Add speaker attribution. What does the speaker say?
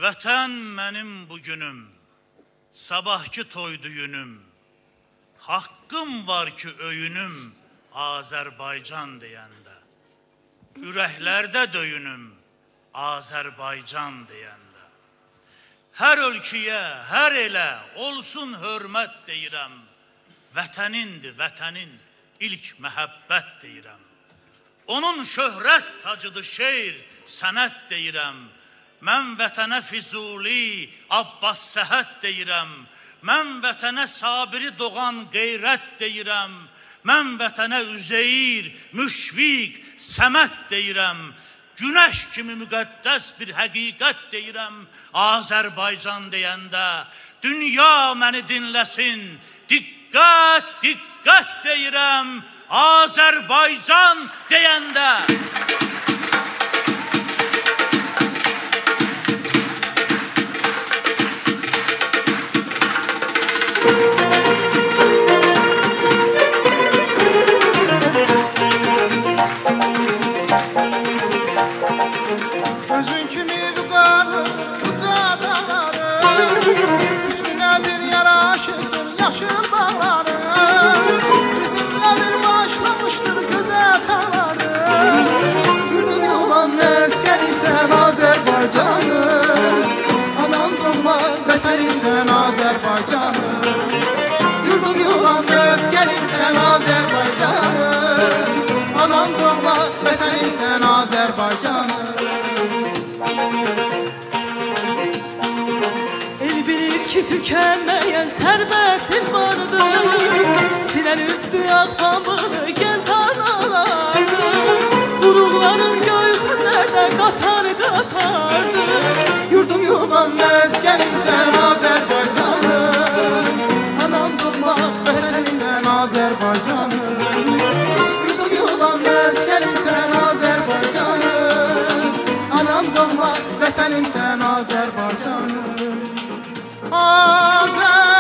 Speaker 1: Vətən mənim bugünüm, sabahki toy düyünüm, haqqım var ki öyünüm, Azərbaycan deyəndə. Ürəklərdə döyünüm, Azərbaycan deyəndə. Hər ölkəyə, hər elə olsun hörmət deyirəm. Vətənindir, vətənin ilk məhəbbət deyirəm. Onun şöhrət tacıdır şeir, sənət deyirəm. Mən vətənə Füzuli, Abbas Səhət deyirəm. Mən vətənə Sabiri doğan qeyrət deyirəm. Mən vətənə Üzeyir, Müşfiq, Səmət deyirəm. Günəş kimi müqəddəs bir həqiqət deyirəm. Azərbaycan deyəndə dünya məni dinləsin. Diqqət, diqqət deyirəm. Azərbaycan deyəndə.
Speaker 2: Gözün kimi vüqarlı uca dağları, üstüne bir yaraşıdır yaşıl bağları. Bizimle bir başlamıştır güzel çağları.
Speaker 3: Yurdum yuvam meskenim sen Azerbaycanım, anam doğma vətənim
Speaker 2: Sen Azerbaycanım,
Speaker 3: Yurdum yuvam meskenim sen Azerbaycanım, anam doğma
Speaker 2: vətənim sen Azerbaycanım.
Speaker 3: El bilir ki tükenmeyen servetin vardır. Silen üstü akbabını gel tarlalardı. Urukların gökyüzünde katar katardı. Yurdum yuvam
Speaker 2: Meskenim sen Azerbaycanım,
Speaker 3: anam doğma
Speaker 2: vətənim sen Azerbaycanım.
Speaker 3: Yurdum yuvam meskenim sen Azerbaycanım, anam doğma
Speaker 2: Vətənim sen Azerbaycanım. Azerbaycanım.